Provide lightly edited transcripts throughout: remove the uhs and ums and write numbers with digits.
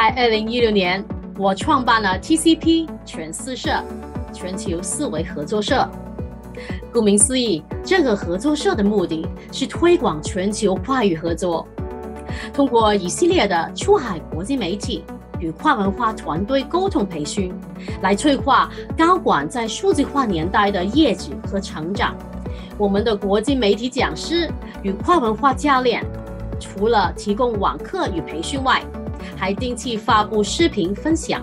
在2016年，我创办了 TCP 全四社全球思维合作社。顾名思义，这个合作社的目的是推广全球跨域合作，通过一系列的出海国际媒体与跨文化团队沟通培训，来催化高管在数字化年代的业绩和成长。我们的国际媒体讲师与跨文化教练，除了提供网课与培训外，还定期发布视频分享。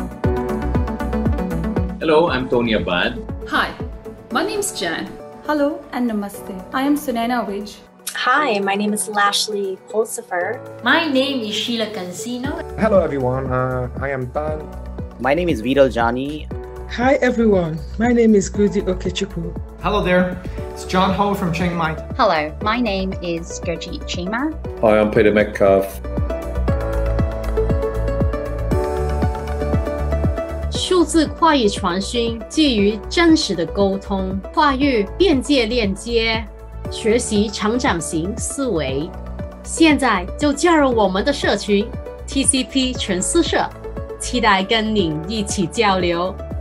Hello, I'm Tony Abad. Hi, my name's Jan. Hello and Namaste. I am Sunaina Vij. Hi, my name is Lashley Pulsifer. My name is Sheila Cancino. Hello everyone, I am Tan. My name is Vidal Jani. Hi everyone, my name is Gudi Okechukwu. Hello there, it's John Ho from Chiang Mai. Hello, my name is Gurjit Chima. Hi, I'm Peter Metcalf. 数字跨域传讯基于真实的沟通，跨域边界链接，学习成长型思维。现在就加入我们的社群 TCP 全四社，期待跟您一起交流。